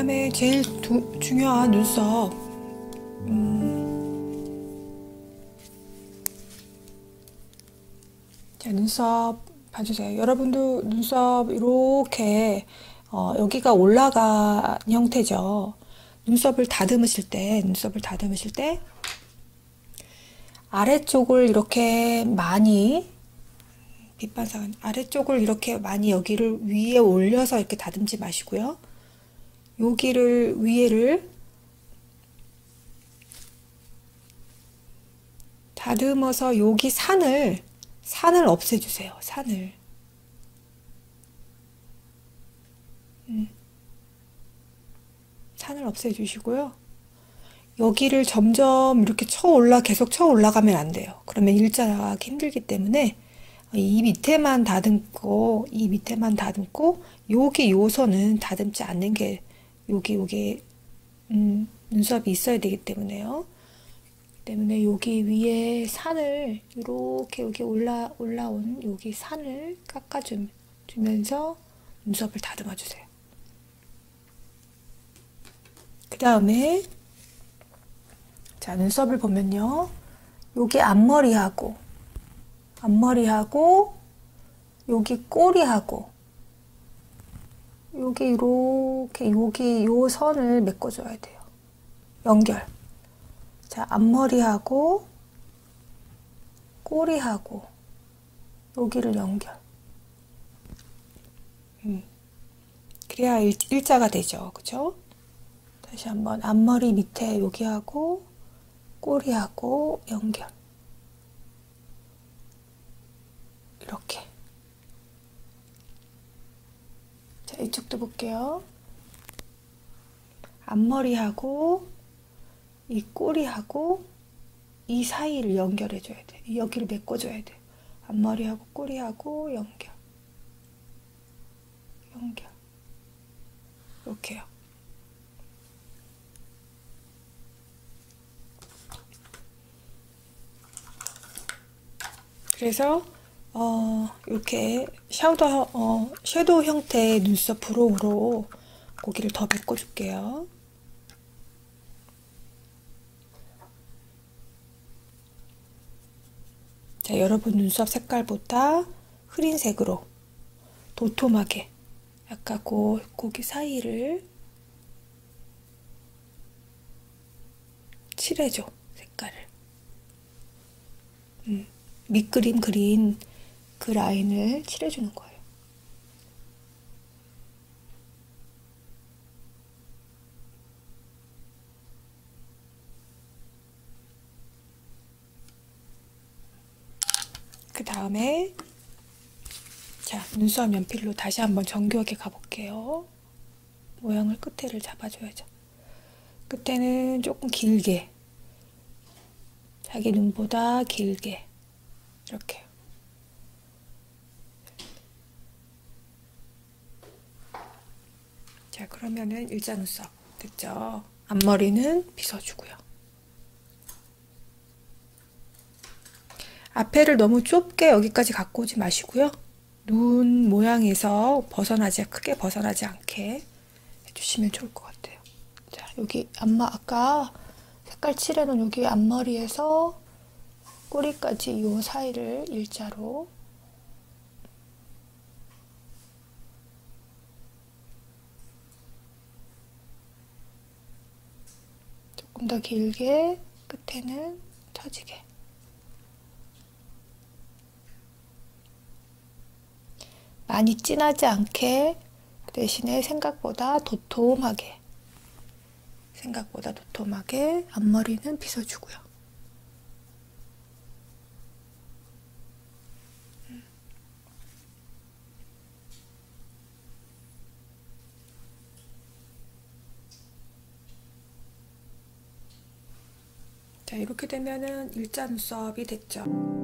다음에 제일 중요한 눈썹. 자, 눈썹 봐주세요. 여러분도 눈썹 이렇게 여기가 올라간 형태죠. 눈썹을 다듬으실 때 아래쪽을 이렇게 많이 빛반사가 아래쪽을 이렇게 많이 여기를 위에 올려서 이렇게 다듬지 마시고요. 여기를 위에를 다듬어서 여기 산을 없애주세요. 산을 없애주시고요. 여기를 점점 이렇게 계속 쳐 올라가면 안 돼요. 그러면 일자하기 힘들기 때문에 이 밑에만 다듬고 여기 요선은 다듬지 않는 게 여기 눈썹이 있어야 되기 때문에요. 여기 위에 산을 이렇게 여기 올라온 여기 산을 깎아주면서 눈썹을 다듬어 주세요. 그 다음에 자, 눈썹을 보면요. 여기 앞머리하고 여기 꼬리하고 여기 이렇게 여기 요 선을 메꿔줘야 돼요. 연결. 자, 앞머리하고 꼬리하고 여기를 연결. 그래야 일자가 되죠. 그죠? 다시 한번 앞머리 밑에 여기하고 꼬리하고 연결. 이렇게. 자, 이쪽도 볼게요. 앞머리하고 이 꼬리하고 이 사이를 연결해줘야 돼. 여기를 메꿔줘야 돼. 앞머리하고 꼬리하고 연결. 이렇게요. 그래서 이렇게 섀도우 형태의 눈썹 브로우로 고기를 더 메꿔줄게요. 자, 여러분 눈썹 색깔보다 흐린 색으로 도톰하게 아까 고기 사이를 칠해줘. 색깔을. 밑그림 그린 그 라인을 칠해주는 거예요. 그 다음에 자, 눈썹 연필로 다시 한번 정교하게 가볼게요. 모양을 끝에를 잡아줘야죠. 끝에는 조금 길게, 자기 눈보다 길게 이렇게요. 자, 그러면은 일자 눈썹 됐죠? 앞머리는 빗어주고요. 앞에를 너무 좁게 여기까지 갖고 오지 마시고요. 눈 모양에서 크게 벗어나지 않게 해주시면 좋을 것 같아요. 자, 여기 아까 색깔 칠해놓은 여기 앞머리에서 꼬리까지 이 사이를 일자로 조금 더 길게, 끝에는 처지게. 많이 진하지 않게, 그 대신에 생각보다 도톰하게 앞머리는 빗어주고요. 자, 이렇게 되면은 일자 눈썹이 됐죠.